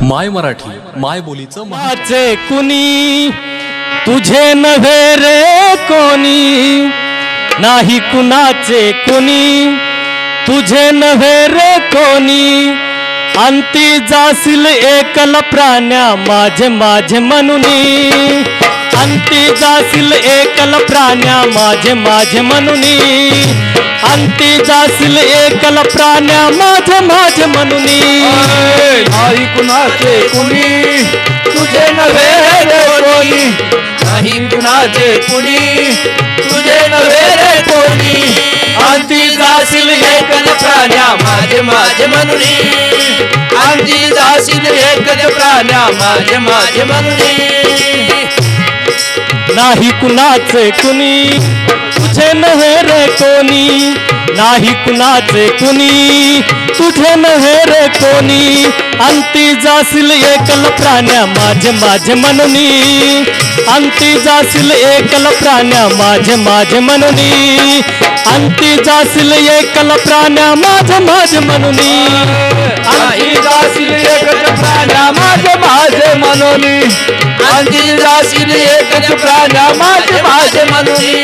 माय मराठी माय बोलीचं माझे कुणी तुझे नव्हे रे कोणी, नाही कुणाचे कुणी तुझे नव्हे रे कोणी, अंती जाशील एकल प्राण्या माझे माझे म्हणुनी, अंती जाशील एकल प्राण्या माझे माझे म्हणुनी, अंती जाशील एकल प्राण्या माझे माझे म्हणुनी, नाही कुणाचे कुणी तुझे नव्हे रे कोणी, नाही कुणाचे कुणी तुझे नव्हे रे कोणी, अंती जाशील एकल प्राण्या माझे माझे म्हणुनी, अंती जाशील एकल प्राण्या माझे माझे म्हणुनी, नाही कुणाचे कुणी तुझे नव्हे रे कोणी, नाही कुणाचे कुणी तुझे नव्हे रे कोणी, अंती जाशील एकल प्राण्या माझे माझे म्हणुनी, अंती जाशील एकल प्राण्या माझे माझे म्हणुनी, अंती जाशील एकल प्राण्या माझे माझे म्हणुनी, अंती जाशील एकल प्राण्या माझे माझे म्हणुनी, अंती जाशील एकल प्राण्या माझे माझे म्हणुनी,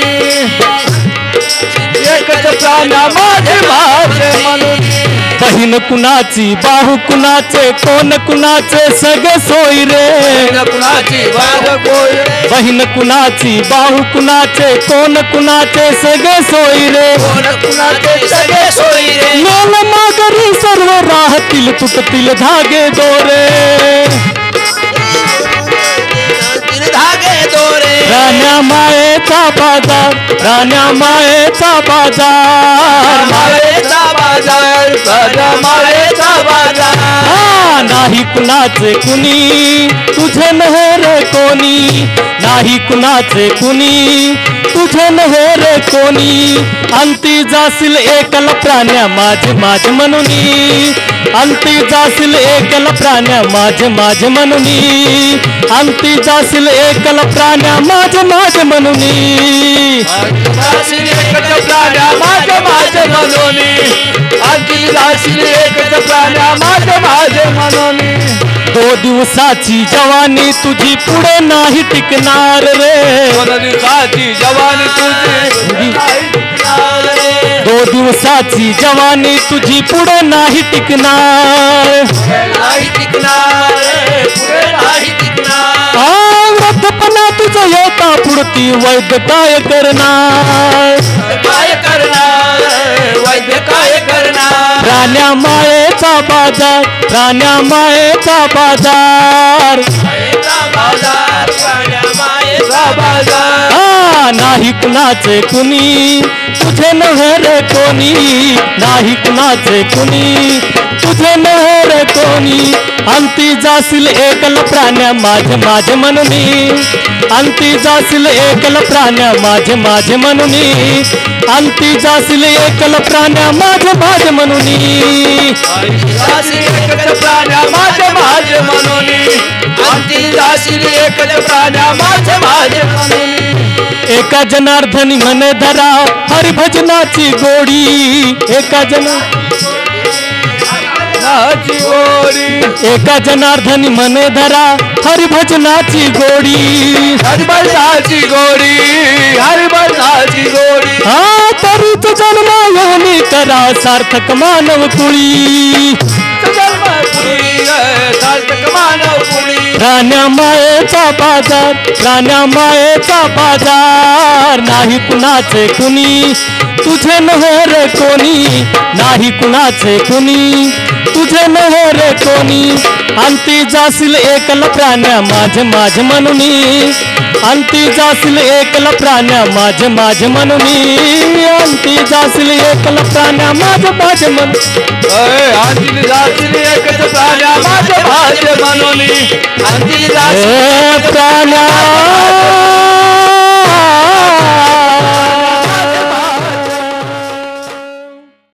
एकच प्राण्या माझे माझे म्हणुनी, बहीण कुणाची बाहू कुणाचे कोण कुणाचे सगळे सोयी रे, कुणाची बाग कोण बहीण कुणाची बाहू कुणाचे कोण कुणाचे सगळे सोयी रे, कोण कुणाचे सगळे सोयी रे, मेल मागरी सर्व राहतील तुटतील धागे दोरे, धागे दोरे, राण्या मायेचा बाजार, राण्या मायेचा बाजार, माळेचा बाजार, राजा माळेचा बाजार, हा नाही कुणाचे कुणी तुझे नव्हे रे कोणी, नाही कुणाचे कुणी तुझे नव्हे रे कोणी, अंती जाशील एकल प्राण्या माझे माझे म्हणुनी, अंती जाशील एकल प्राण्या माझे माझे म्हणुनी, अंती जाशील एकल प्राण्या माझे माझे म्हणुनी, जाशील एकच प्राण्या माझे माझे म्हणुनी, अंती जाशील एकच प्राण्या माझे माझे म्हणुनी, 2 दिवसाची जवानी तुझी पुढे नाही टिकणार रे, 2 दिवसाची जवानी तुझी 2 दिवसाची जवानी तुझी पुढे नाही टिकणार, नाही टिकणार, पुढे नाही टिकणार, वृद्धपणा तुझं येता पुढती वैद्य काय करणार, काय करणार वैद्य काय करणार, राण्या मायेचा बाजार, राण्या मायेचा बाजार, मायेचा बाजार, राण्या मायेचा बाजार, हा नाही कुणाचे कुणी तुझे नव्हे रे कोणी, नाही कुणाचे कुणी तुझे नव्हे रे कोणी, अंती जाशील एकल प्राण्या माझे माझे म्हणुनी, अंती जाशील एकल प्राण्या माझे माझे म्हणुनी, अंती जाशील एकल प्राण्या माझे माझे म्हणुनी, जाशील एकच प्राण्या माझे माझे म्हणुनी, अंती जाशील एकच प्राण्या माझे माझे म्हणुनी, एका जनार्दनी म्हणे धरा हरिभजनाची गोडी, एका नाची गोडी, एका जनार्दनी म्हणे धरा हरिभजनाची गोडी, हरिभजनाची गोडी, हरिभजनाची गोडी, हा तरीच जन्म योनी करा सार्थक मानव कुळी, जन्मपुरी सार्थक मानव पुरी, राण्या मायेचा बाजार, राण्या मायेचा बाजार, नाही कुणाचे कुणी तुझे नव्हे रे कोणी, नाही कुणाचे कुणी तुझे नव्हे रे कोणी, अंती जाशील एकल प्राण्या माझे माझे म्हणुनी, अंती जाशील एकल प्राण्या माझे माझे म्हणुनी, अंती जाशील एकल प्राण्या माझे माझे म्हणुनी, अंती जाशील एकच प्राण्या माझे माझे म्हणुनी, अंती जाशील प्राण्या